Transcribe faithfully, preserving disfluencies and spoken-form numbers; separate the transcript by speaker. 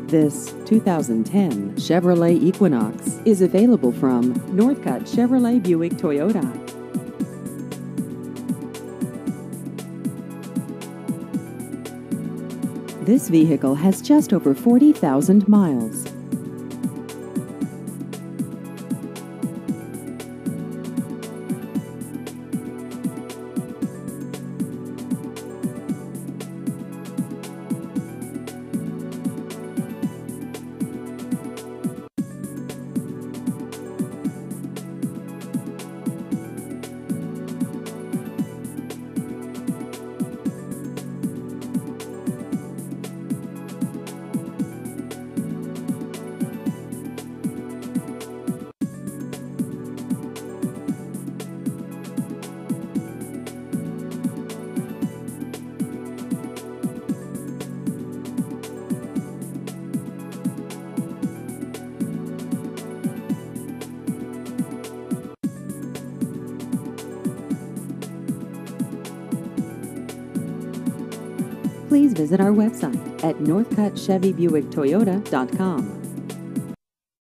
Speaker 1: This two thousand ten Chevrolet Equinox is available from Northcutt Chevrolet Buick Toyota. This vehicle has just over forty thousand miles. Please visit our website at northcutt chevy buick toyota dot com.